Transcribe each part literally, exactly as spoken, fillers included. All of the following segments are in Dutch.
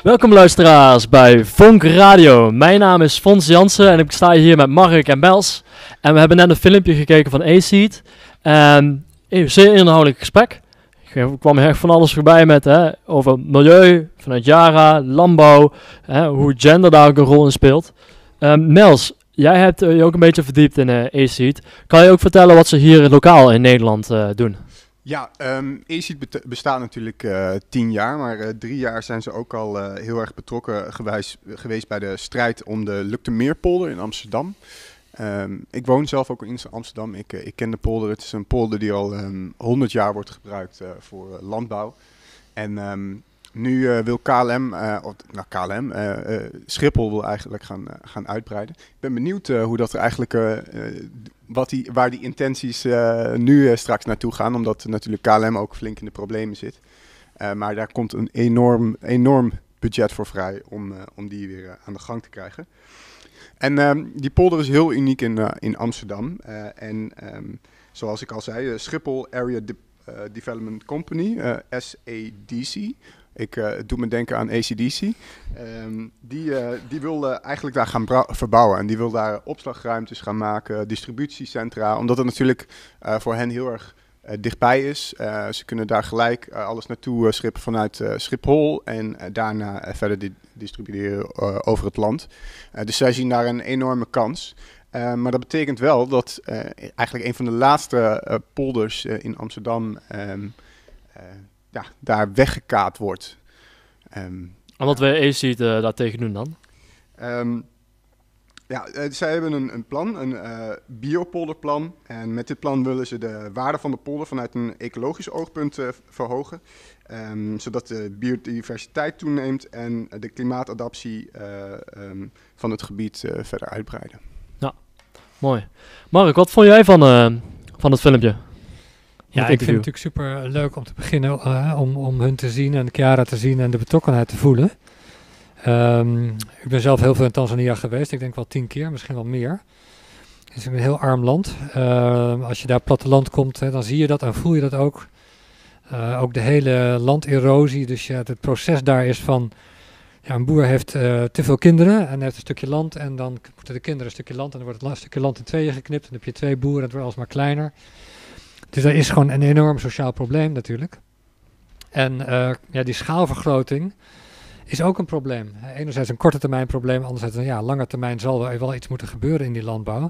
Welkom luisteraars bij Vonk Radio. Mijn naam is Fons Jansen en ik sta hier met Mark en Bels. En we hebben net een filmpje gekeken van A-Seed. En een zeer inhoudelijk gesprek. Er kwam echt van alles voorbij met hè, over milieu, vanuit Yara, landbouw, hè, hoe gender daar ook een rol in speelt. Um, Mels, jij hebt uh, je ook een beetje verdiept in uh, A-Seed. Kan je ook vertellen wat ze hier lokaal in Nederland uh, doen? Ja, um, A-Seed bestaat natuurlijk uh, tien jaar, maar uh, drie jaar zijn ze ook al uh, heel erg betrokken gewijs, geweest bij de strijd om de Luktemeerpolder in Amsterdam. Um, ik woon zelf ook in Amsterdam, ik, uh, ik ken de polder. Het is een polder die al um, honderd jaar wordt gebruikt uh, voor uh, landbouw. En um, nu uh, wil K L M, uh, of, nou K L M, uh, uh, Schiphol wil eigenlijk gaan, uh, gaan uitbreiden. Ik ben benieuwd uh, hoe dat er eigenlijk... Uh, uh, Wat die, waar die intenties uh, nu uh, straks naartoe gaan, omdat natuurlijk K L M ook flink in de problemen zit. Uh, maar daar komt een enorm, enorm budget voor vrij om, uh, om die weer uh, aan de gang te krijgen. En um, die polder is heel uniek in, uh, in Amsterdam. Uh, en um, zoals ik al zei, uh, Schiphol Area De- uh, Development Company, uh, S A D C... Ik uh, doe me denken aan A C D C. Um, die, uh, die wil uh, eigenlijk daar gaan bra- verbouwen. En die wil daar opslagruimtes gaan maken, distributiecentra. Omdat het natuurlijk uh, voor hen heel erg uh, dichtbij is. Uh, ze kunnen daar gelijk uh, alles naartoe uh, schippen vanuit uh, Schiphol. En uh, daarna uh, verder di- distribueren uh, over het land. Uh, dus zij zien daar een enorme kans. Uh, maar dat betekent wel dat uh, eigenlijk een van de laatste uh, polders uh, in Amsterdam... Um, uh, Ja, daar weggekaapt wordt. Um, En wat wij A-Seed uh, daartegen doen dan? Um, ja, uh, zij hebben een, een plan, een uh, biopolderplan. En met dit plan willen ze de waarde van de polder vanuit een ecologisch oogpunt uh, verhogen. Um, zodat de biodiversiteit toeneemt en de klimaatadaptie uh, um, van het gebied uh, verder uitbreiden. Ja, mooi. Mark, wat vond jij van, uh, van het filmpje? Ja, ik vind het natuurlijk super leuk om te beginnen, uh, om, om hun te zien en Chiara te zien en de betrokkenheid te voelen. Um, ik ben zelf heel veel in Tanzania geweest, ik denk wel tien keer, misschien wel meer. Het is een heel arm land. Uh, als je daar platteland komt, hè, dan zie je dat en voel je dat ook. Uh, ook de hele landerosie, dus ja, het proces daar is van... Ja, een boer heeft uh, te veel kinderen en heeft een stukje land en dan moeten de kinderen een stukje land en dan wordt het la- stukje land in tweeën geknipt. En dan heb je twee boeren en het wordt alsmaar kleiner. Dus dat is gewoon een enorm sociaal probleem natuurlijk. En uh, ja, die schaalvergroting is ook een probleem. Enerzijds een korte termijn probleem, anderzijds een ja, lange termijn zal er wel iets moeten gebeuren in die landbouw.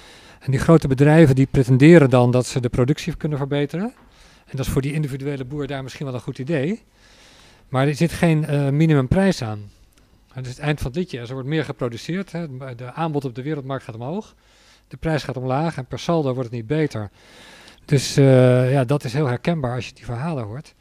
En die grote bedrijven die pretenderen dan dat ze de productie kunnen verbeteren. En dat is voor die individuele boer daar misschien wel een goed idee. Maar er zit geen uh, minimumprijs aan. Het is het eind van het liedje. Er wordt meer geproduceerd. Hè. De aanbod op de wereldmarkt gaat omhoog. De prijs gaat omlaag en per saldo wordt het niet beter. Dus uh, ja, dat is heel herkenbaar als je die verhalen hoort.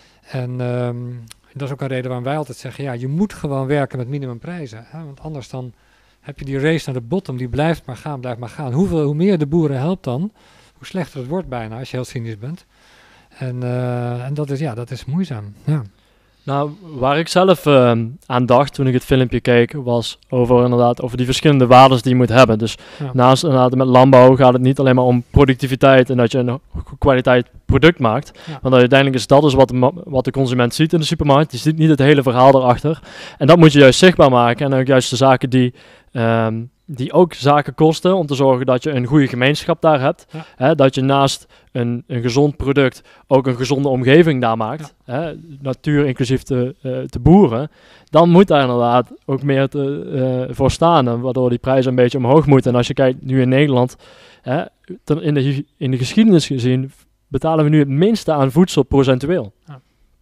En um, dat is ook een reden waarom wij altijd zeggen... ja, je moet gewoon werken met minimumprijzen. Hè? Want anders dan heb je die race naar de bottom... die blijft maar gaan, blijft maar gaan. Hoeveel, hoe meer de boeren helpt dan... hoe slechter het wordt bijna, als je heel cynisch bent. En, uh, en dat is, ja, dat is moeizaam, ja. Nou, waar ik zelf uh, aan dacht toen ik het filmpje keek, was over inderdaad over die verschillende waarden die je moet hebben. Dus Ja. naast inderdaad met landbouw gaat het niet alleen maar om productiviteit en dat je een goede kwaliteit product maakt. Ja. Want uiteindelijk is dat dus wat de, ma- wat de consument ziet in de supermarkt. Die ziet niet het hele verhaal erachter. En dat moet je juist zichtbaar maken en ook juist de zaken die... Um, die ook zaken kosten om te zorgen dat je een goede gemeenschap daar hebt. Ja. Hè, dat je naast een, een gezond product ook een gezonde omgeving daar maakt. Ja. Hè, natuur inclusief de, uh, de boeren. Dan moet daar inderdaad ook meer te, uh, voor staan. En waardoor die prijzen een beetje omhoog moeten. En als je kijkt nu in Nederland, hè, ten, in, de, in de geschiedenis gezien, betalen we nu het minste aan voedsel procentueel. Ja.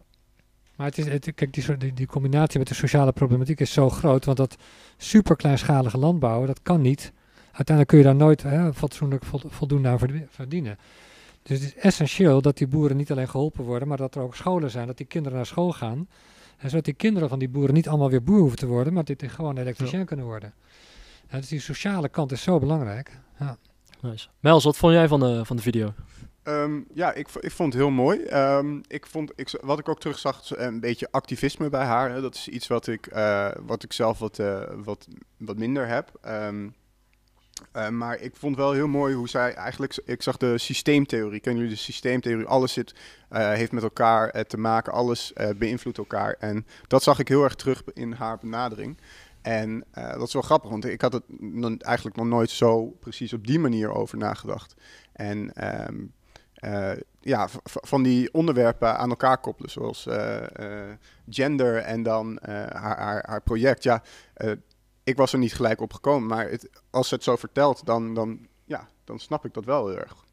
Maar het is, het, kijk, die, die, die combinatie met de sociale problematiek is zo groot, want dat super kleinschalige landbouwen, dat kan niet. Uiteindelijk kun je daar nooit hè, fatsoenlijk vo, voldoende aan verdienen. Dus het is essentieel dat die boeren niet alleen geholpen worden, maar dat er ook scholen zijn, dat die kinderen naar school gaan. En zodat die kinderen van die boeren niet allemaal weer boer hoeven te worden, maar dat die gewoon elektricien ja. kunnen worden. Ja, dus die sociale kant is zo belangrijk. Ja. Nice. Mels, wat vond jij van de, van de video? Um, ja, ik, ik vond het heel mooi. Um, ik vond, ik, wat ik ook terugzag, een beetje activisme bij haar. Hè. Dat is iets wat ik, uh, wat ik zelf wat, uh, wat, wat minder heb. Um, Uh, maar ik vond wel heel mooi hoe zij eigenlijk... Ik zag de systeemtheorie. Kennen jullie de systeemtheorie? Alles zit, uh, heeft met elkaar uh, te maken. Alles uh, beïnvloedt elkaar. En dat zag ik heel erg terug in haar benadering. En uh, dat is wel grappig, want ik had het no- eigenlijk nog nooit zo precies op die manier over nagedacht. En um, uh, ja, v- v- van die onderwerpen aan elkaar koppelen, zoals uh, uh, gender en dan uh, haar, haar, haar project. Ja, uh, ik was er niet gelijk op gekomen, maar het, als ze het zo vertelt, dan, dan, ja, dan snap ik dat wel heel erg.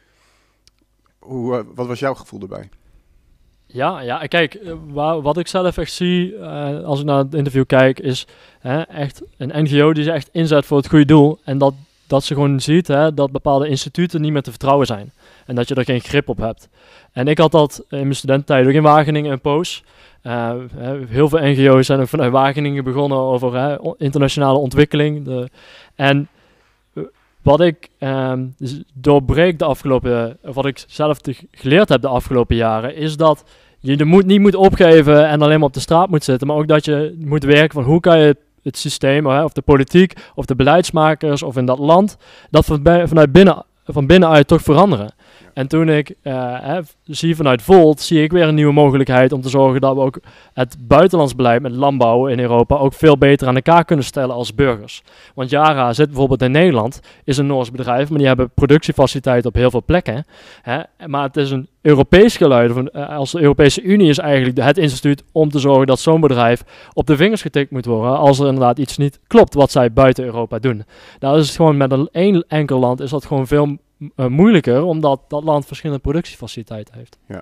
Hoe, uh, wat was jouw gevoel erbij? Ja, ja, kijk, wa- wat ik zelf echt zie uh, als ik naar het interview kijk, is hè, echt een N G O die zich echt inzet voor het goede doel. En dat, dat ze gewoon ziet hè, dat bepaalde instituten niet meer te vertrouwen zijn. En dat je er geen grip op hebt. En ik had dat in mijn studententijd ook in Wageningen een poos. Uh, heel veel N G O's zijn ook vanuit Wageningen begonnen over hè, internationale ontwikkeling. De, en wat ik um, doorbreek de afgelopen, of wat ik zelf te, geleerd heb de afgelopen jaren, is dat je de moed niet moet opgeven en alleen maar op de straat moet zitten, maar ook dat je moet werken van hoe kan je het systeem, hè, of de politiek, of de beleidsmakers, of in dat land, dat van, vanuit binnen, van binnenuit toch veranderen. En toen ik uh, hè, zie vanuit Volt, zie ik weer een nieuwe mogelijkheid om te zorgen dat we ook het buitenlands beleid met landbouw in Europa ook veel beter aan elkaar kunnen stellen als burgers. Want Yara zit bijvoorbeeld in Nederland, is een Noors bedrijf, maar die hebben productiefaciliteiten op heel veel plekken. Hè? Maar het is een Europees geluid, of een, als de Europese Unie is eigenlijk het instituut om te zorgen dat zo'n bedrijf op de vingers getikt moet worden als er inderdaad iets niet klopt wat zij buiten Europa doen. Nou is het gewoon met een één enkel land is dat gewoon veel Uh, moeilijker, omdat dat land verschillende productiefaciliteiten heeft. Ja,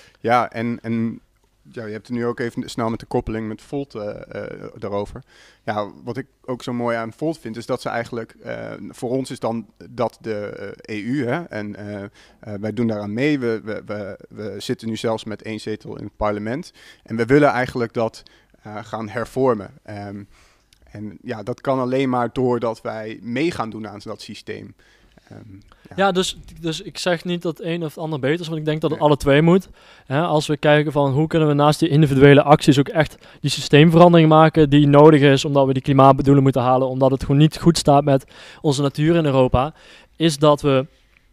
ja en, en ja, je hebt het nu ook even snel met de koppeling met Volt uh, uh, daarover. Ja, wat ik ook zo mooi aan Volt vind, is dat ze eigenlijk, uh, voor ons is dan dat de uh, E U, hè, en uh, uh, wij doen daaraan mee. We, we, we, we zitten nu zelfs met één zetel in het parlement. En we willen eigenlijk dat uh, gaan hervormen. Um, en ja, dat kan alleen maar doordat wij mee gaan doen aan dat systeem. Um, ja, ja dus, dus ik zeg niet dat het een of het ander beter is, want ik denk dat het nee. alle twee moet. Hè, als we kijken van hoe kunnen we naast die individuele acties ook echt die systeemverandering maken die nodig is, omdat we die klimaatdoelen moeten halen, omdat het gewoon niet goed staat met onze natuur in Europa, is dat we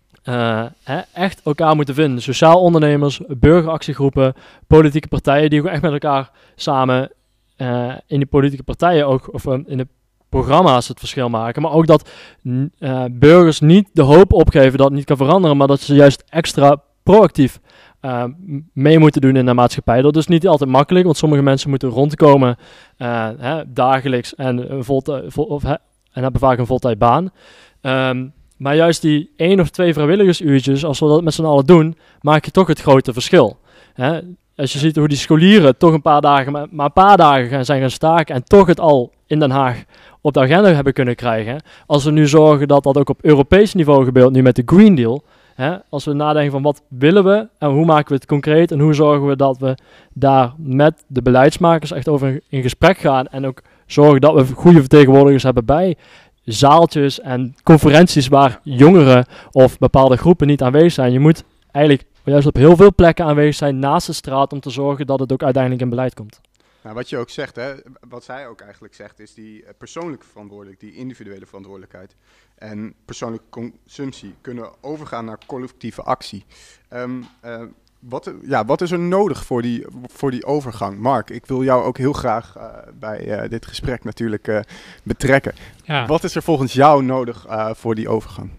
uh, hè, echt elkaar moeten vinden. Sociaal ondernemers, burgeractiegroepen, politieke partijen die ook echt met elkaar samen uh, in die politieke partijen ook, of uh, in de programma's het verschil maken, maar ook dat uh, burgers niet de hoop opgeven dat het niet kan veranderen, maar dat ze juist extra proactief uh, mee moeten doen in de maatschappij. Dat is niet altijd makkelijk, want sommige mensen moeten rondkomen uh, hè, dagelijks en, een volte- vol- of, hè, en hebben vaak een voltijdbaan. Um, maar juist die één of twee vrijwilligersuurtjes, als we dat met z'n allen doen, maak je toch het grote verschil. Hè? Als je ziet hoe die scholieren toch een paar dagen, maar, maar een paar dagen gaan, zijn gaan staken en toch het al in Den Haag op de agenda hebben kunnen krijgen. Als we nu zorgen dat dat ook op Europees niveau gebeurt, nu met de Green Deal. Hè, als we nadenken van wat willen we en hoe maken we het concreet en hoe zorgen we dat we daar met de beleidsmakers echt over in gesprek gaan en ook zorgen dat we goede vertegenwoordigers hebben bij zaaltjes en conferenties waar jongeren of bepaalde groepen niet aanwezig zijn. Je moet eigenlijk juist op heel veel plekken aanwezig zijn naast de straat om te zorgen dat het ook uiteindelijk in beleid komt. Nou, wat je ook zegt, hè, wat zij ook eigenlijk zegt, is die uh, persoonlijke verantwoordelijkheid, die individuele verantwoordelijkheid en persoonlijke consumptie kunnen overgaan naar collectieve actie. Um, uh, wat, ja, wat is er nodig voor die, voor die overgang? Mark, ik wil jou ook heel graag uh, bij uh, dit gesprek natuurlijk uh, betrekken. Ja. Wat is er volgens jou nodig uh, voor die overgang?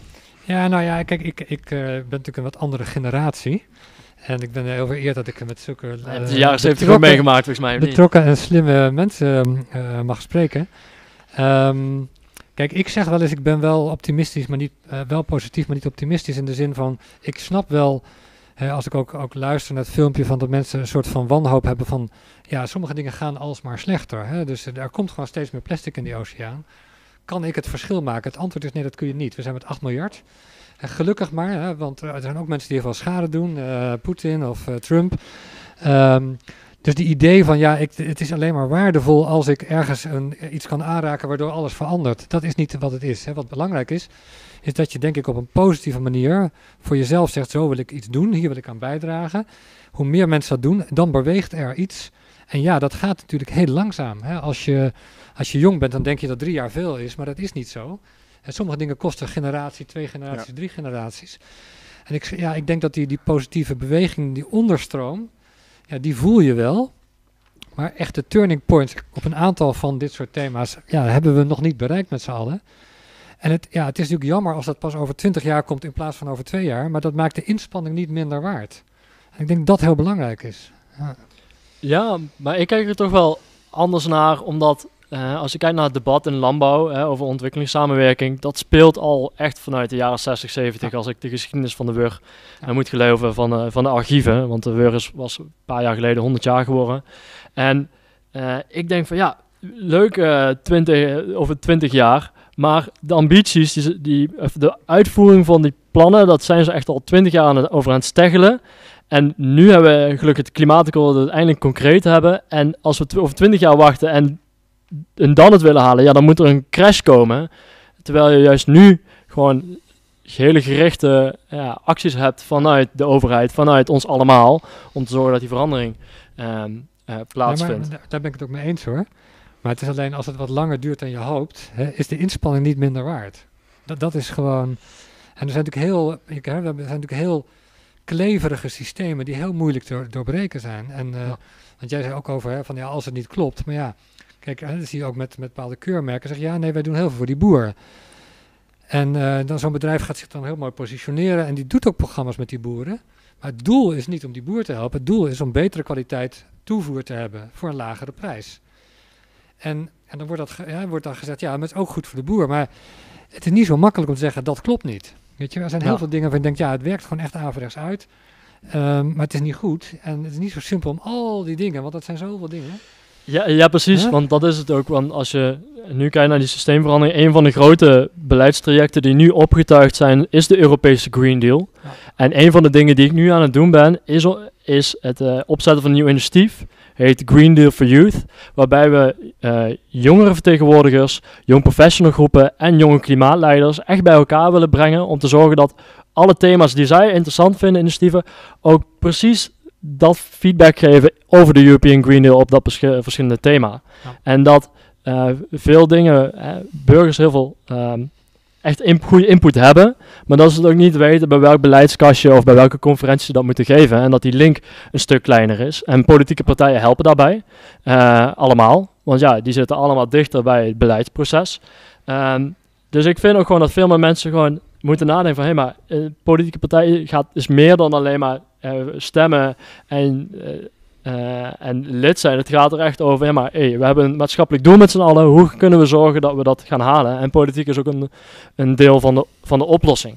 Ja, nou ja, kijk, ik, ik uh, ben natuurlijk een wat andere generatie. En ik ben heel vereerd dat ik met zulke uh, ja, de jaren zeventig ook meegemaakt, volgens mij. Betrokken en slimme mensen uh, mag spreken. Um, kijk, ik zeg wel eens, ik ben wel optimistisch, maar niet uh, wel positief, maar niet optimistisch in de zin van, ik snap wel, uh, als ik ook, ook luister naar het filmpje, van dat mensen een soort van wanhoop hebben van, ja, sommige dingen gaan alsmaar slechter. Hè? Dus uh, er komt gewoon steeds meer plastic in die oceaan. Kan ik het verschil maken? Het antwoord is nee, dat kun je niet. We zijn met acht miljard. En gelukkig maar, hè, want er zijn ook mensen die heel veel schade doen, uh, Poetin of uh, Trump. Um, dus die idee van ja, ik, het is alleen maar waardevol als ik ergens een, iets kan aanraken waardoor alles verandert. Dat is niet wat het is. Hè. Wat belangrijk is, is dat je denk ik op een positieve manier voor jezelf zegt, zo wil ik iets doen, hier wil ik aan bijdragen. Hoe meer mensen dat doen, dan beweegt er iets. En ja, dat gaat natuurlijk heel langzaam. Hè. Als je, als je jong bent, dan denk je dat drie jaar veel is, maar dat is niet zo. En sommige dingen kosten een generatie, twee generaties, Ja. drie generaties. En ik, ja, ik denk dat die, die positieve beweging, die onderstroom, ja, die voel je wel. Maar echte turning points op een aantal van dit soort thema's, ja, hebben we nog niet bereikt met z'n allen. En het, ja, het is natuurlijk jammer als dat pas over twintig jaar komt in plaats van over twee jaar. Maar dat maakt de inspanning niet minder waard. En ik denk dat dat heel belangrijk is. Ja, Ja, maar ik kijk er toch wel anders naar, omdat uh, als je kijkt naar het debat in landbouw hè, over ontwikkelingssamenwerking, dat speelt al echt vanuit de jaren zestig, zeventig, ja. Als ik de geschiedenis van de W U R ja. uh, moet geloven van, uh, van de archieven, want de W U R is, was een paar jaar geleden honderd jaar geworden. En uh, ik denk van ja, leuk uh, twintig, over twintig jaar, maar de ambities, die, die, de uitvoering van die plannen, dat zijn ze echt al twintig jaar aan het, over aan het steggelen. En nu hebben we gelukkig het klimaatakkoord dat we het eindelijk concreet hebben. En als we t- over twintig jaar wachten en, en dan het willen halen, ja, dan moet er een crash komen. Terwijl je juist nu gewoon hele gerichte ja, acties hebt vanuit de overheid, vanuit ons allemaal, om te zorgen dat die verandering um, uh, plaatsvindt. Ja, maar daar ben ik het ook mee eens hoor. Maar het is alleen als het wat langer duurt dan je hoopt, hè, is de inspanning niet minder waard. Dat, dat is gewoon... En er zijn natuurlijk heel... Er zijn natuurlijk heel kleverige systemen die heel moeilijk te doorbreken zijn. En, uh, ja. Want jij zei ook over, hè, van ja, als het niet klopt. Maar ja, kijk, hè, dat zie je ook met, met bepaalde keurmerken. Zeg ja, nee, wij doen heel veel voor die boer. En uh, dan zo'n bedrijf gaat zich dan heel mooi positioneren en die doet ook programma's met die boeren. Maar het doel is niet om die boer te helpen. Het doel is om betere kwaliteit toevoer te hebben voor een lagere prijs. En, en dan wordt, dat ge, ja, wordt dan gezegd, ja, maar het is ook goed voor de boer. Maar het is niet zo makkelijk om te zeggen, dat klopt niet. Weet je, er zijn heel ja. veel dingen waar je denkt, ja, het werkt gewoon echt averechts uit. Um, maar het is niet goed. En het is niet zo simpel om al die dingen, want dat zijn zoveel dingen. Ja, ja precies, huh? Want dat is het ook. Want als je nu kijkt naar die systeemverandering, een van de grote beleidstrajecten die nu opgetuigd zijn, is de Europese Green Deal. Ja. En een van de dingen die ik nu aan het doen ben, is, is het uh, opzetten van een nieuw initiatief. Heet Green Deal for Youth, waarbij we uh, jongere vertegenwoordigers, jong professional groepen en jonge klimaatleiders echt bij elkaar willen brengen om te zorgen dat alle thema's die zij interessant vinden, initiatieven, ook precies dat feedback geven over de European Green Deal op dat besch- verschillende thema. Ja. En dat uh, veel dingen, uh, burgers heel veel um, echt imp- goede input hebben, maar dat ze het ook niet weten bij welk beleidskastje of bij welke conferentie ze dat moeten geven. En dat die link een stuk kleiner is. En politieke partijen helpen daarbij. Uh, allemaal. Want ja, die zitten allemaal dichter bij het beleidsproces. Um, dus ik vind ook gewoon dat veel meer mensen gewoon moeten nadenken van, hé, hey, maar uh, politieke partijen gaat, is meer dan alleen maar uh, stemmen en... Uh, Uh, en lid zijn. Het gaat er echt over, ja, maar hey, we hebben een maatschappelijk doel met z'n allen. Hoe kunnen we zorgen dat we dat gaan halen? En politiek is ook een, een deel van de, van de oplossing.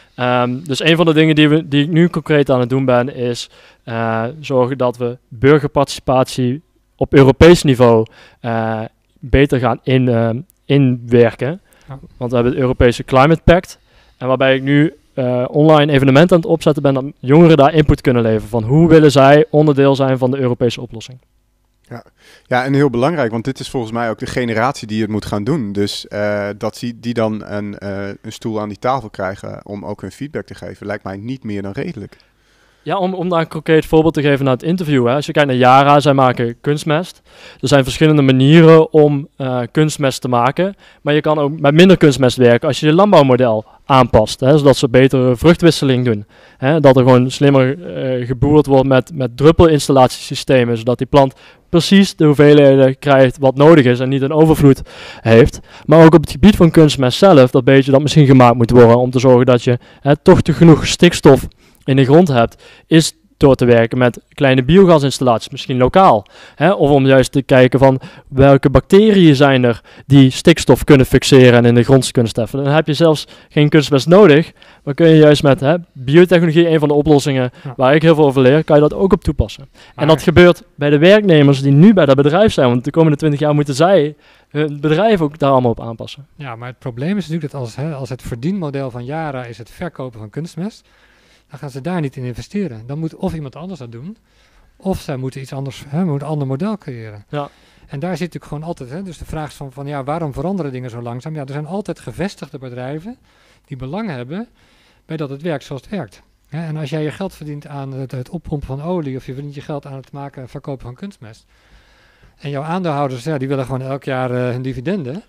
Um, dus een van de dingen die, we, die ik nu concreet aan het doen ben, is uh, zorgen dat we burgerparticipatie op Europees niveau uh, beter gaan in, uh, inwerken. Ja. Want we hebben het Europese Climate Pact. En waarbij ik nu Uh, online evenementen aan het opzetten ben, dat jongeren daar input kunnen leveren van hoe willen zij onderdeel zijn van de Europese oplossing. Ja, ja, en heel belangrijk, want dit is volgens mij ook de generatie die het moet gaan doen. Dus uh, dat die, die dan een, uh, een stoel aan die tafel krijgen om ook hun feedback te geven, lijkt mij niet meer dan redelijk. Ja, om, om daar een concreet voorbeeld te geven naar het interview. Hè. Als je kijkt naar Yara, zij maken kunstmest. Er zijn verschillende manieren om uh, kunstmest te maken. Maar je kan ook met minder kunstmest werken als je je landbouwmodel aanpast. Hè, zodat ze betere vruchtwisseling doen. Hè, dat er gewoon slimmer uh, geboerd wordt met, met druppelinstallatiesystemen. Zodat die plant precies de hoeveelheden krijgt wat nodig is en niet een overvloed heeft. Maar ook op het gebied van kunstmest zelf, dat beetje dat misschien gemaakt moet worden om te zorgen dat je hè, toch te genoeg stikstof in de grond hebt, is door te werken met kleine biogasinstallaties, misschien lokaal. Hè? Of om juist te kijken van welke bacteriën zijn er die stikstof kunnen fixeren en in de grond kunnen steffen. Dan heb je zelfs geen kunstmest nodig, maar kun je juist met hè, biotechnologie, een van de oplossingen ja. waar ik heel veel over leer, kan je dat ook op toepassen. Maar en dat gebeurt bij de werknemers die nu bij dat bedrijf zijn, want de komende twintig jaar moeten zij hun bedrijf ook daar allemaal op aanpassen. Ja, maar het probleem is natuurlijk dat als, hè, als het verdienmodel van Yara is het verkopen van kunstmest, dan gaan ze daar niet in investeren. Dan moet of iemand anders dat doen, of zij moeten iets anders, hè, moeten een ander model creëren. Ja. En daar zit natuurlijk gewoon altijd, hè, dus de vraag is van, van ja, waarom veranderen dingen zo langzaam? Ja, er zijn altijd gevestigde bedrijven die belang hebben bij dat het werkt zoals het werkt. Ja, en als jij je geld verdient aan het, het oppompen van olie, of je verdient je geld aan het maken en verkopen van kunstmest, en jouw aandeelhouders, ja, die willen gewoon elk jaar uh, hun dividenden,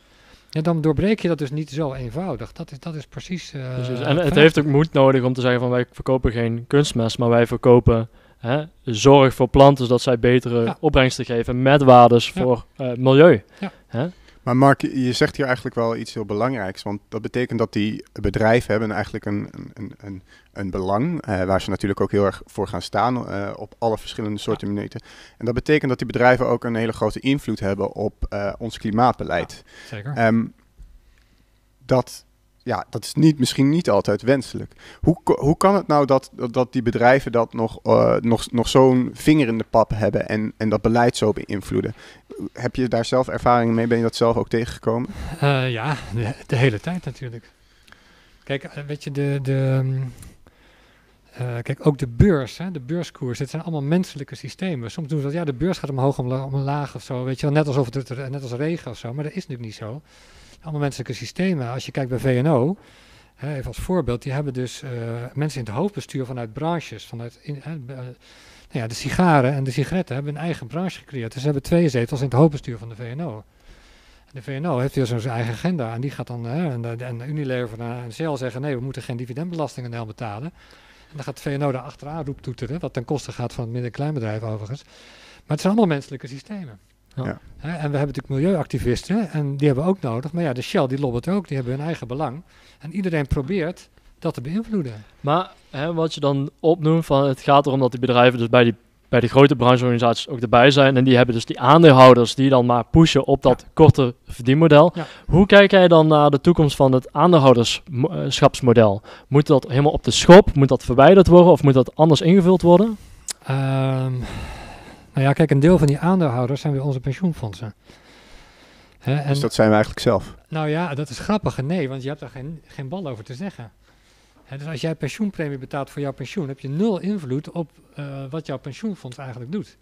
Ja, dan doorbreek je dat dus niet zo eenvoudig. Dat is, dat is precies... Uh, precies. En het heeft ook moed nodig om te zeggen van wij verkopen geen kunstmest, maar wij verkopen hè, zorg voor planten, zodat zij betere ja. opbrengsten geven met waardes ja. voor uh, milieu. Ja. Hè? Maar Mark, je zegt hier eigenlijk wel iets heel belangrijks, want dat betekent dat die bedrijven hebben eigenlijk een, een, een, een belang, uh, waar ze natuurlijk ook heel erg voor gaan staan uh, op alle verschillende soorten ja. minuten. En dat betekent dat die bedrijven ook een hele grote invloed hebben op uh, ons klimaatbeleid. Ja, zeker. Um, dat, ja, dat is niet, misschien niet altijd wenselijk. Hoe, hoe kan het nou dat, dat die bedrijven dat nog, uh, nog, nog zo'n vinger in de pap hebben en, en dat beleid zo beïnvloeden? Heb je daar zelf ervaring mee? Ben je dat zelf ook tegengekomen? Uh, ja, de, de hele tijd natuurlijk. Kijk, weet je, de, de, uh, kijk ook de beurs, hè, de beurskoers, het zijn allemaal menselijke systemen. Soms doen ze dat, ja, de beurs gaat omhoog, omla- omlaag of zo, weet je wel, net alsof het, net als regen of zo, maar dat is natuurlijk niet zo. Allemaal menselijke systemen. Als je kijkt bij V N O, hè, even als voorbeeld, die hebben dus uh, mensen in het hoofdbestuur vanuit branches, vanuit in, uh, uh, nou ja, de sigaren en de sigaretten hebben een eigen branche gecreëerd. Dus ze hebben twee zetels in het hoofdbestuur van de V N O. En de V N O heeft weer zo'n zijn eigen agenda en die gaat dan, uh, en, de, en Unilever en Shell zeggen, nee, we moeten geen dividendbelasting aan betalen. En dan gaat de V N O daar achteraan roeptoeteren, wat ten koste gaat van het midden-kleinbedrijf overigens. Maar het zijn allemaal menselijke systemen. Ja. Ja. He, en we hebben natuurlijk milieuactivisten en die hebben we ook nodig. Maar ja, de Shell die lobbelt ook, die hebben hun eigen belang. En iedereen probeert dat te beïnvloeden. Maar hè, wat je dan opnoemt, van het gaat erom dat die bedrijven dus bij die, bij die grote brancheorganisaties ook erbij zijn. En die hebben dus die aandeelhouders die dan maar pushen op dat ja. korte verdienmodel. Ja. Hoe kijk jij dan naar de toekomst van het aandeelhouderschapsmodel? Moet dat helemaal op de schop? Moet dat verwijderd worden of moet dat anders ingevuld worden? Um, Nou ja, kijk, een deel van die aandeelhouders zijn weer onze pensioenfondsen. He, en dus dat zijn we eigenlijk zelf? Nou ja, dat is grappig. Nee, want je hebt daar geen, geen bal over te zeggen. He, dus als jij pensioenpremie betaalt voor jouw pensioen, heb je nul invloed op uh, wat jouw pensioenfonds eigenlijk doet.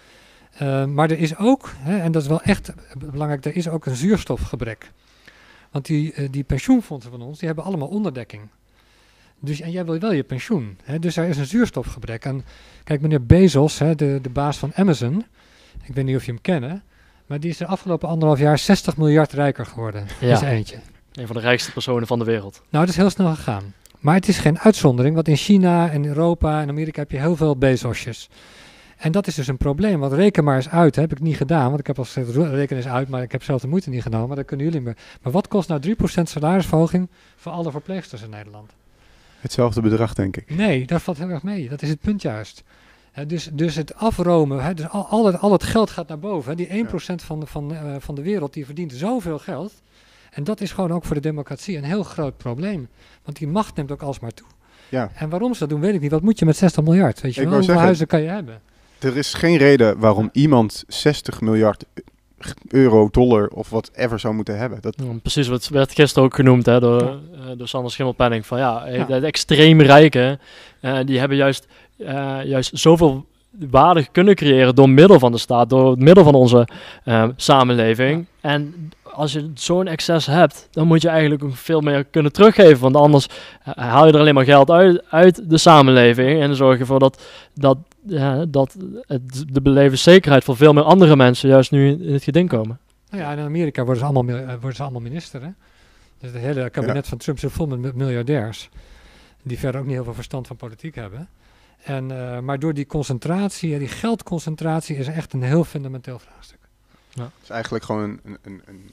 Uh, maar er is ook, he, en dat is wel echt belangrijk, er is ook een zuurstofgebrek. Want die, uh, die pensioenfondsen van ons, die hebben allemaal onderdekking. Dus, en jij wil wel je pensioen. Hè? Dus er is een zuurstofgebrek. En kijk, meneer Bezos, hè, de, de baas van Amazon, ik weet niet of je hem kent, maar die is de afgelopen anderhalf jaar zestig miljard rijker geworden. Ja. Dat is eentje. Een van de rijkste personen van de wereld. Nou, dat is heel snel gegaan. Maar het is geen uitzondering, want in China en Europa en Amerika heb je heel veel Bezosjes. En dat is dus een probleem, want reken maar eens uit, hè, heb ik niet gedaan, want ik heb al gezegd, reken eens uit, maar ik heb zelf de moeite niet genomen, maar dat kunnen jullie meer. Maar wat kost nou drie procent salarisverhoging voor alle verpleegsters in Nederland? Hetzelfde bedrag, denk ik. Nee, dat valt heel erg mee. Dat is het punt juist. He, dus, dus het afromen, he, dus al, al, het, al het geld gaat naar boven. He. Die één procent ja. van, de, van, uh, van de wereld die verdient zoveel geld. En dat is gewoon ook voor de democratie een heel groot probleem. Want die macht neemt ook alsmaar toe. Ja. En waarom ze dat doen, weet ik niet. Wat moet je met zestig miljard? Weet je wel? Hoeveel huizen kan je hebben? Er is geen reden waarom iemand zestig miljard euro, dollar of whatever zou moeten hebben. Dat... Ja, precies, wat werd gisteren ook genoemd hè, door, ja. uh, door Sander Schimmelpenninck. Van ja, ja. de extreem rijken, uh, die hebben juist, uh, juist zoveel waarde kunnen creëren door middel van de staat, door het middel van onze uh, samenleving. Ja. En als je zo'n excess hebt, dan moet je eigenlijk ook veel meer kunnen teruggeven. Want anders uh, haal je er alleen maar geld uit, uit de samenleving. En dan zorg je ervoor dat, dat, ja, dat het, de levenszekerheid voor veel meer andere mensen juist nu in, in het geding komen. Nou ja, in Amerika worden ze allemaal, uh, worden ze allemaal minister. Hè? Dus het hele kabinet ja. van Trump zit vol met miljardairs. Die verder ook niet heel veel verstand van politiek hebben. En, uh, maar door die concentratie, ja, die geldconcentratie, is echt een heel fundamenteel vraagstuk. Ja. Het is eigenlijk gewoon een, een, een, een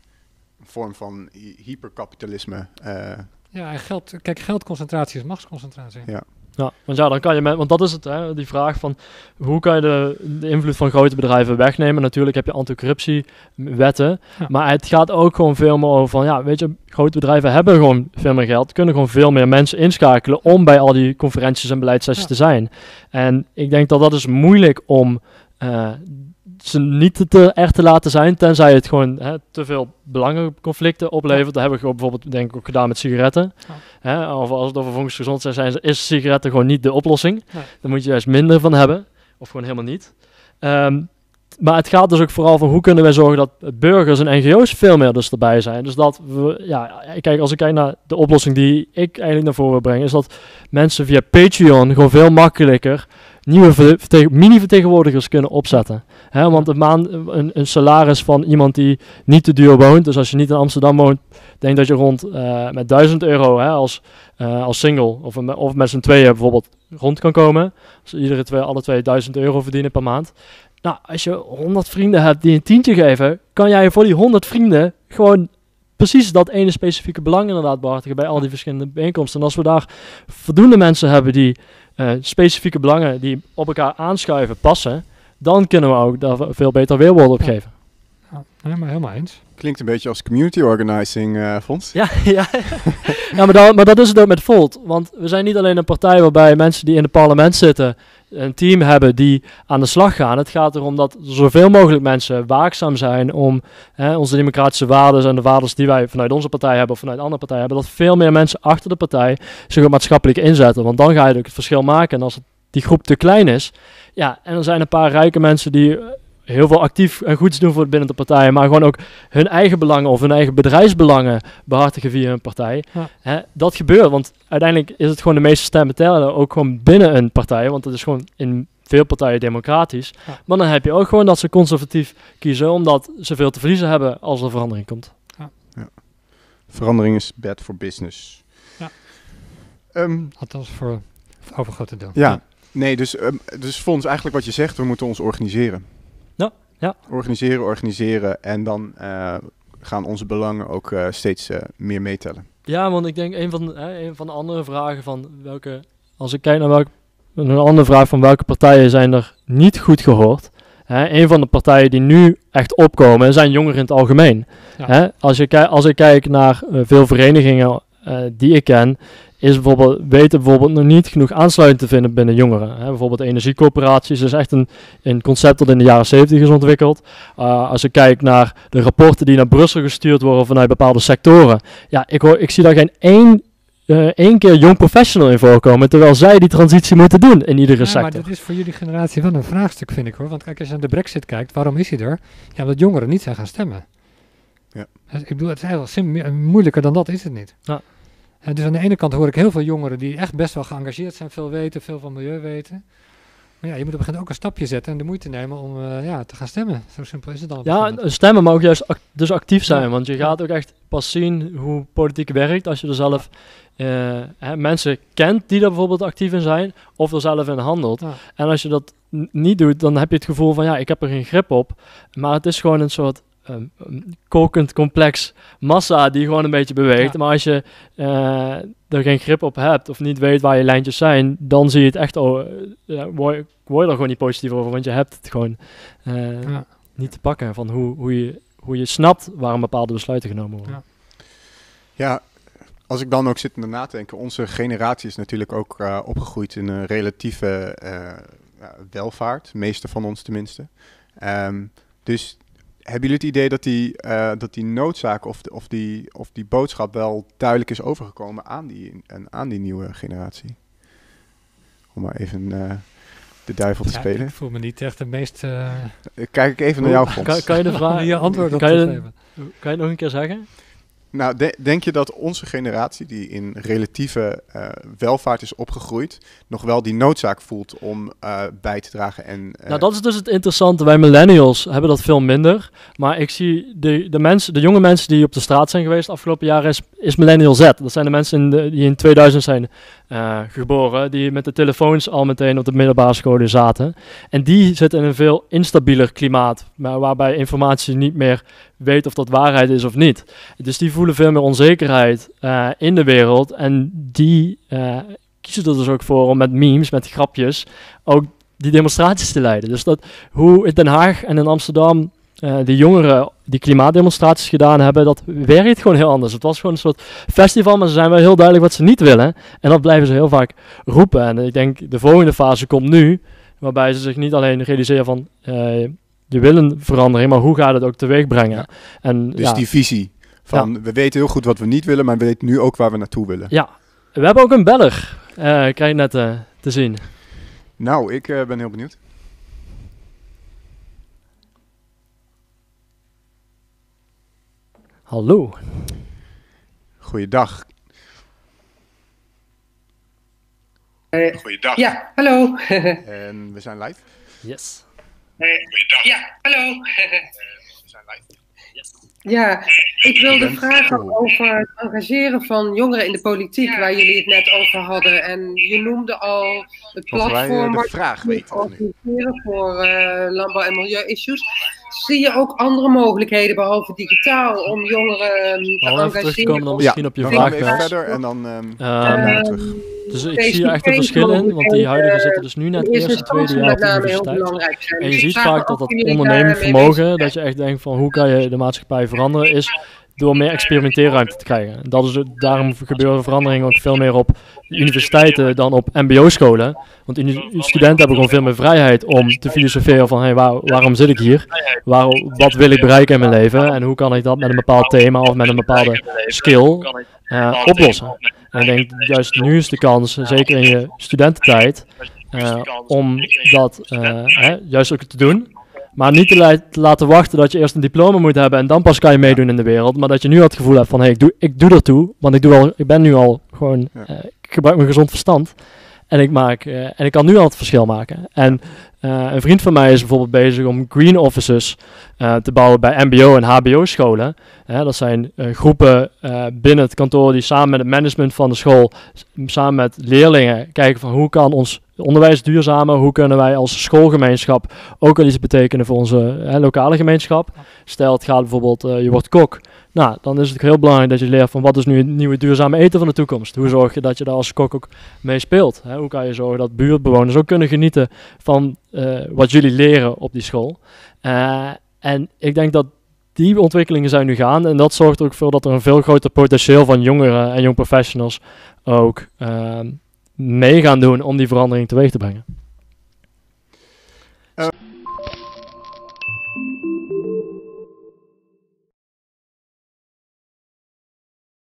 vorm van hyperkapitalisme. Uh. Ja, en geld, kijk, geldconcentratie is machtsconcentratie. Ja. Ja, want ja, dan kan je met, want dat is het, hè, die vraag van hoe kan je de, de invloed van grote bedrijven wegnemen. Natuurlijk heb je anticorruptiewetten, ja. maar het gaat ook gewoon veel meer over van, ja, weet je, grote bedrijven hebben gewoon veel meer geld, kunnen gewoon veel meer mensen inschakelen om bij al die conferenties en beleidssessies ja. te zijn. En ik denk dat dat is moeilijk om uh, ze niet te echt te laten zijn, tenzij het gewoon hè, te veel belangenconflicten oplevert. Ja. Dat hebben we gewoon bijvoorbeeld denk ik ook gedaan met sigaretten. Ja. Hè, of als het over volksgezondheid zijn, is sigaretten gewoon niet de oplossing. Ja. Daar moet je juist minder van hebben, of gewoon helemaal niet. Um, maar het gaat dus ook vooral van hoe kunnen wij zorgen dat burgers en N G O's veel meer dus erbij zijn. Dus dat we, ja, kijk, als ik kijk naar de oplossing die ik eigenlijk naar voren wil brengen, is dat mensen via Patreon gewoon veel makkelijker nieuwe verteg- mini-vertegenwoordigers kunnen opzetten. Hè, want een, maand, een, een salaris van iemand die niet te duur woont, dus als je niet in Amsterdam woont, denk dat je rond uh, met duizend euro hè, als, uh, als single of, een, of met z'n tweeën bijvoorbeeld rond kan komen. Dus iedere twee, alle twee duizend euro verdienen per maand. Nou, als je honderd vrienden hebt die een tientje geven, kan jij voor die honderd vrienden gewoon precies dat ene specifieke belang inderdaad behartigen bij al die verschillende bijeenkomsten. En als we daar voldoende mensen hebben die uh, specifieke belangen die op elkaar aanschuiven, passen, dan kunnen we ook daar veel beter weerwoord op geven. Ja, helemaal, helemaal eens. Klinkt een beetje als community organizing, uh, Fons. Ja, ja. ja maar, dan, maar dat is het ook met Volt. Want we zijn niet alleen een partij waarbij mensen die in het parlement zitten een team hebben die aan de slag gaan. Het gaat erom dat zoveel mogelijk mensen waakzaam zijn om hè, onze democratische waarden en de waarden die wij vanuit onze partij hebben of vanuit andere partijen hebben, dat veel meer mensen achter de partij zich ook maatschappelijk inzetten. Want dan ga je ook het verschil maken. En als het, die groep te klein is, ja, en er zijn een paar rijke mensen die heel veel actief en goeds doen voor binnen de partij, maar gewoon ook hun eigen belangen of hun eigen bedrijfsbelangen behartigen via hun partij. Ja. Hè, dat gebeurt, want uiteindelijk is het gewoon de meeste stemmen tellen, ook gewoon binnen een partij, want het is gewoon in veel partijen democratisch. Ja. Maar dan heb je ook gewoon dat ze conservatief kiezen, omdat ze veel te verliezen hebben als er verandering komt. Ja. Ja. Verandering is bad for business. Ja. Um, Althans voor het overgrote deel. Ja, ja. nee, dus, um, dus Fons, eigenlijk wat je zegt, we moeten ons organiseren. Ja, ja. Organiseren, organiseren en dan uh, gaan onze belangen ook uh, steeds uh, meer meetellen. Ja, want ik denk een van, hè, een van de andere vragen van welke, als ik kijk naar welke, een andere vraag van welke partijen zijn er niet goed gehoord. Hè, een van de partijen die nu echt opkomen zijn jongeren in het algemeen. Ja. Hè, als, je ki- als ik kijk naar uh, veel verenigingen uh, die ik ken, is bijvoorbeeld, weten bijvoorbeeld nog niet genoeg aansluiting te vinden binnen jongeren. Hè, bijvoorbeeld energiecoöperaties is echt een, een concept dat in de jaren zeventig is ontwikkeld. Uh, als ik kijk naar de rapporten die naar Brussel gestuurd worden vanuit bepaalde sectoren. Ja, ik, hoor, ik zie daar geen één, uh, één keer jong professional in voorkomen, terwijl zij die transitie moeten doen in iedere ja, sector. Maar dit is voor jullie generatie wel een vraagstuk, vind ik hoor. Want kijk, als je naar de Brexit kijkt, waarom is hij er? Ja, omdat jongeren niet zijn gaan stemmen. Ja. Dus ik bedoel, het is heel sim- moeilijker dan dat is het niet. Ja. En dus aan de ene kant hoor ik heel veel jongeren die echt best wel geëngageerd zijn, veel weten, veel van milieu weten. Maar ja, je moet op een gegeven moment ook een stapje zetten en de moeite nemen om uh, ja, te gaan stemmen. Zo simpel is het dan. Ja, stemmen, maar ook juist act- dus actief zijn. Ja. Want je gaat ook echt pas zien hoe politiek werkt als je er zelf uh, hè, mensen kent die er bijvoorbeeld actief in zijn of er zelf in handelt. Ja. En als je dat n- niet doet, dan heb je het gevoel van ja, ik heb er geen grip op. Maar het is gewoon een soort Um, um, kokend complex massa die gewoon een beetje beweegt. Ja. Maar als je uh, er geen grip op hebt of niet weet waar je lijntjes zijn, dan zie je het echt, oh, uh, word, je, word je er gewoon niet positief over, want je hebt het gewoon uh, ja. niet te pakken van hoe, hoe, je, hoe je snapt waarom bepaalde besluiten genomen worden. Ja. ja, als ik dan ook zit na te denken, onze generatie is natuurlijk ook uh, opgegroeid in een relatieve uh, uh, welvaart, de meeste van ons tenminste. Um, dus hebben jullie het idee dat die, uh, dat die noodzaak of, de, of, die, of die boodschap wel duidelijk is overgekomen aan die, aan die nieuwe generatie? Om maar even uh, de duivel te ja, spelen. Ik voel me niet echt de meest... Uh... Kijk ik even naar jou, Fons. Kan, kan je de vraag... je antwoord op kan, te je, geven? Kan je het nog een keer zeggen? Nou, de, denk je dat onze generatie, die in relatieve uh, welvaart is opgegroeid, nog wel die noodzaak voelt om uh, bij te dragen? En, uh... Nou, dat is dus het interessante. Wij millennials hebben dat veel minder. Maar ik zie de, de, mensen, de jonge mensen die op de straat zijn geweest de afgelopen jaren, is, is millennial Z. Dat zijn de mensen in de, die in tweeduizend zijn uh, geboren, die met de telefoons al meteen op de middelbare scholen zaten. En die zitten in een veel instabieler klimaat, maar waarbij informatie niet meer weet of dat waarheid is of niet. Dus die voelen veel meer onzekerheid uh, in de wereld. En die uh, kiezen er dus ook voor om met memes, met grapjes, ook die demonstraties te leiden. Dus dat, hoe in Den Haag en in Amsterdam uh, de jongeren die klimaatdemonstraties gedaan hebben, dat werkt gewoon heel anders. Het was gewoon een soort festival, maar ze zijn wel heel duidelijk wat ze niet willen. En dat blijven ze heel vaak roepen. En ik denk, de volgende fase komt nu, waarbij ze zich niet alleen realiseren van Uh, je wil een verandering, maar hoe gaat het ook teweeg brengen? Ja. En, dus ja. die visie van, ja. we weten heel goed wat we niet willen, maar we weten nu ook waar we naartoe willen. Ja, we hebben ook een beller, uh, krijg je net uh, te zien. Nou, ik uh, ben heel benieuwd. Hallo. Goeiedag. Uh, Goeiedag. Ja, hallo. En we zijn live. Yes. Uh, Goeiedag. Ja, hallo. We zijn live. Yes. Ja, ik wilde vragen over het engageren van jongeren in de politiek, waar jullie het net over hadden. En je noemde al het platform de vraag weten organiseren voor uh, landbouw- en milieu-issues. Zie je ook andere mogelijkheden, behalve digitaal, om jongeren um, te oh, engageren? Terug te komen dan misschien ja, op je dan vraag. Even verder en dan um, um, uh, terug. Dus ik zie er echt een verschil in, want die huidigen zitten dus nu net eerste, tweede jaar op de universiteit. En je ziet vaak dat dat ondernemend vermogen, dat je echt denkt van hoe kan je de maatschappij veranderen, is door meer experimenteerruimte te krijgen. Dat is, daarom gebeuren veranderingen ook veel meer op universiteiten dan op mbo-scholen. Want studenten hebben gewoon veel meer vrijheid om te filosoferen van hey, waar, waarom zit ik hier? Waar, wat wil ik bereiken in mijn leven? En hoe kan ik dat met een bepaald thema of met een bepaalde skill uh, oplossen? En ik denk juist nu is de kans, zeker in je studententijd, uh, om dat uh, hè, juist ook te doen. Maar niet te, la- te laten wachten dat je eerst een diploma moet hebben en dan pas kan je meedoen in de wereld. Maar dat je nu al het gevoel hebt van, hé, hey, ik, doe, ik doe ertoe. Want ik, doe al, ik ben nu al gewoon, uh, ik gebruik mijn gezond verstand. En ik, maak, uh, en ik kan nu al het verschil maken. En uh, een vriend van mij is bijvoorbeeld bezig om green offices uh, te bouwen bij mbo- en hbo-scholen. Uh, dat zijn uh, groepen uh, binnen het kantoor die samen met het management van de school, samen met leerlingen, kijken van hoe kan ons onderwijs duurzamer, hoe kunnen wij als schoolgemeenschap ook wel iets betekenen voor onze hè, lokale gemeenschap. Stel het gaat bijvoorbeeld, uh, je wordt kok. Nou, dan is het heel belangrijk dat je leert van wat is nu het nieuwe duurzame eten van de toekomst. Hoe zorg je dat je daar als kok ook mee speelt? Hè? Hoe kan je zorgen dat buurtbewoners ook kunnen genieten van uh, wat jullie leren op die school? Uh, en ik denk dat die ontwikkelingen zijn nu gaande en dat zorgt er ook voor dat er een veel groter potentieel van jongeren en young professionals ook uh, mee gaan doen om die verandering teweeg te brengen.